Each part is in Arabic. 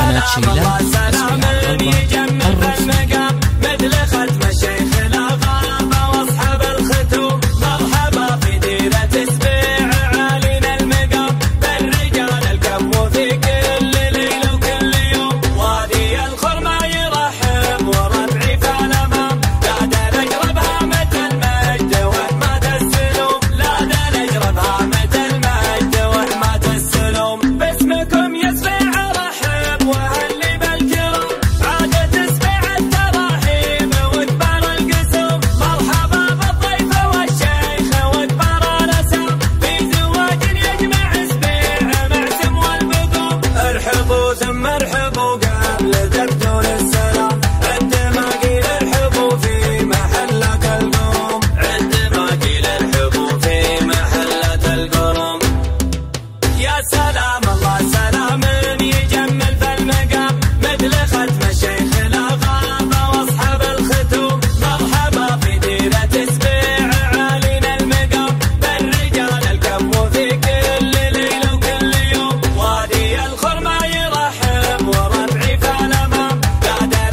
قناة شيلات سلام يجمل بالمقام مثل ختم الشيخ الغابة واصحاب الختوم. مرحبا في ديرة سبيع عالينا المقام بالرجال الكم وفي كل ليلة وكل يوم. وادي الخرمة يرحب وربعي في الأمام لا نجربها مثل المجد وحماد السلوم. لا نجربها مثل المجد وحماد السلوم. باسمكم يا سبيع رحب وهلي بالكرم عادة سبيع التراحيب وكبار القسوم. مرحبا بالضيف والشيخ وكبار الأسام في زواج يجمع سبيع معسم والبقوم. ارحبوا ثم ارحبوا قبل تبدون السلام عندما قيل ارحبوا في محلة القرم. عندما قيل ارحبوا في محلة القرم. يا سلام الله سلام يجمل بالمقام مثل ختم الشيخ الغابة واصحاب الختوم. مرحبا في ديرة سبيع عالينا المقام بالرجال الكم وفي كل ليلة وكل يوم. وادي الخرمة يرحب وربعي في الأمام لا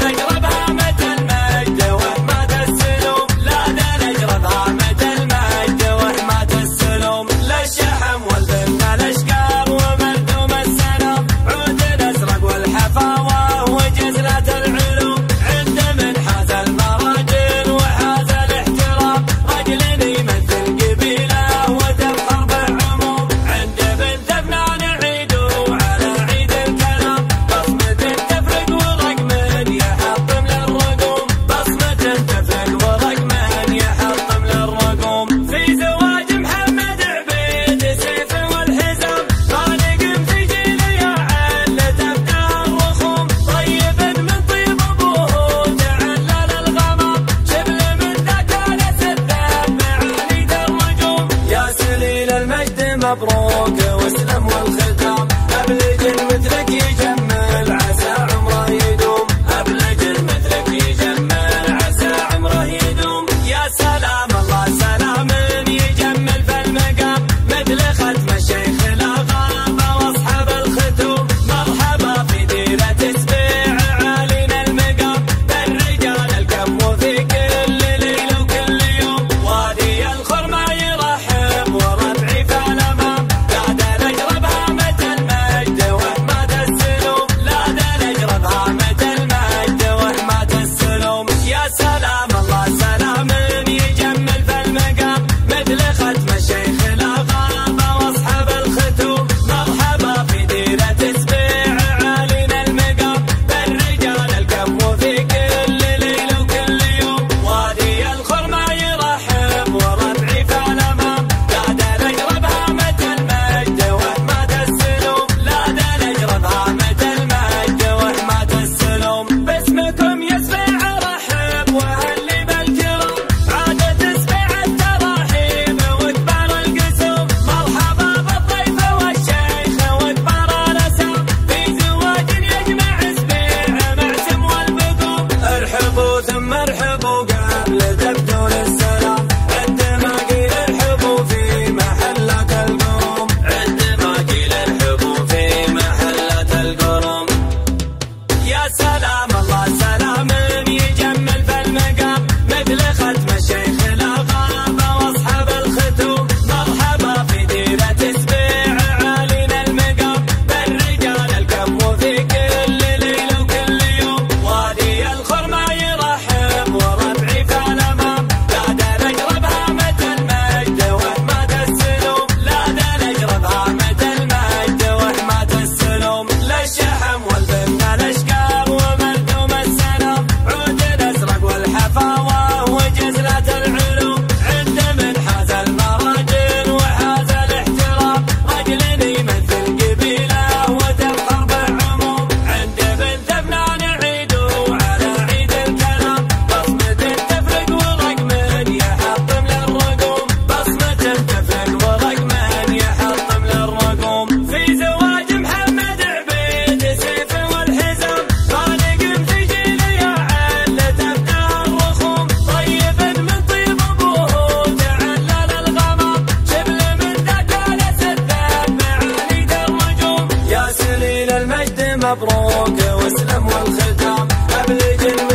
ابوك واسلم والختام ابلج